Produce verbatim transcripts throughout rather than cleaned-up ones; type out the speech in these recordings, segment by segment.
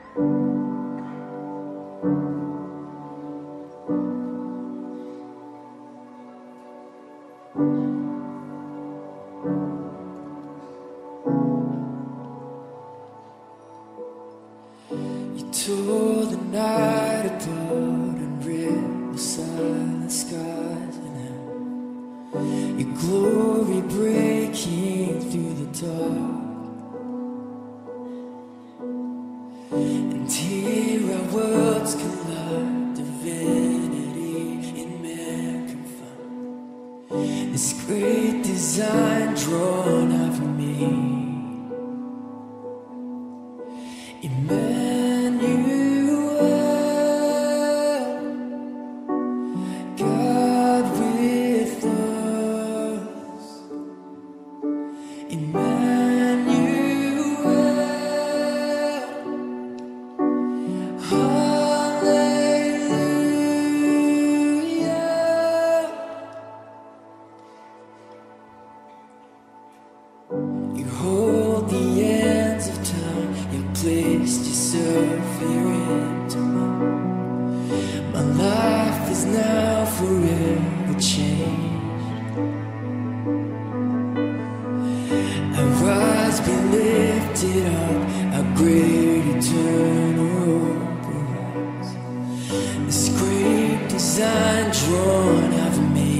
You tore the night apart and ripped the silent skies in half. Your glory breaking through the dark. And here our worlds collide, divinity in man confined. This great design drawn out for me. Emmanuel, God with us. Emmanuel, hallelujah. You hold the ends of time. You placed yourself here into mine. My life is now forever changed. I rise, be lifted up, our great eternal hope. This great design drawn out of me.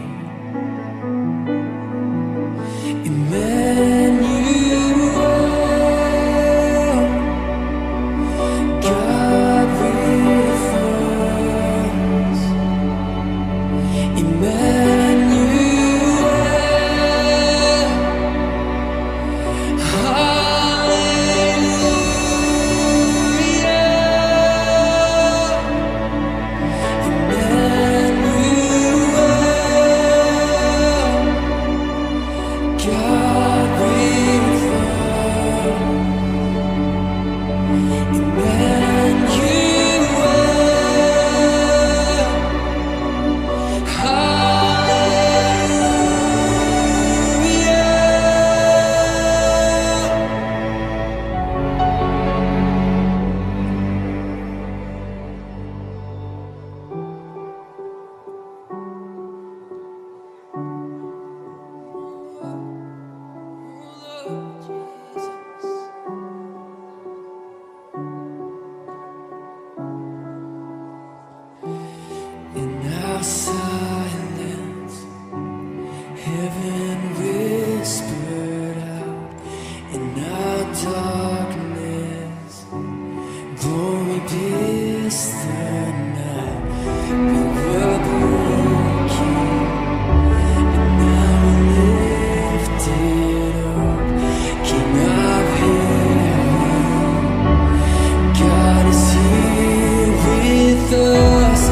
Silence, heaven whispered out. In our darkness, glory pierced the night. We were broken, but now we're lifted up. King of heaven, God is here with us.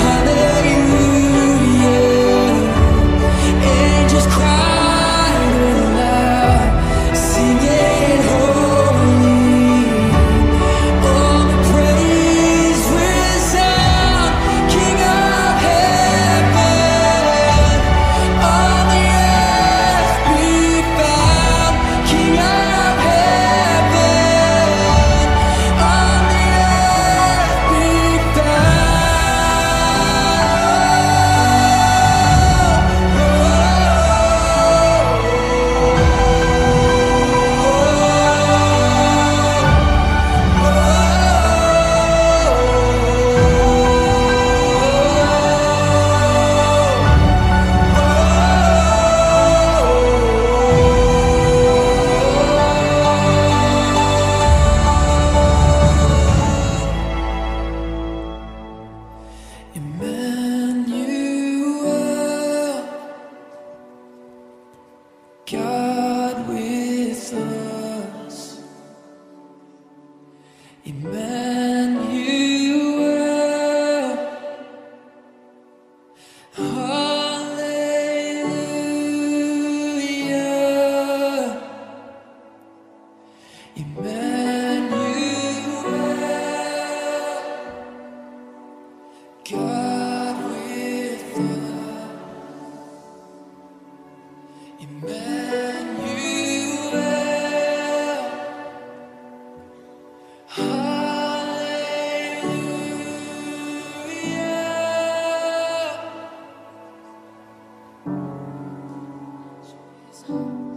God with us, Emmanuel, hallelujah, Emmanuel, God with us, Emmanuel. His heart.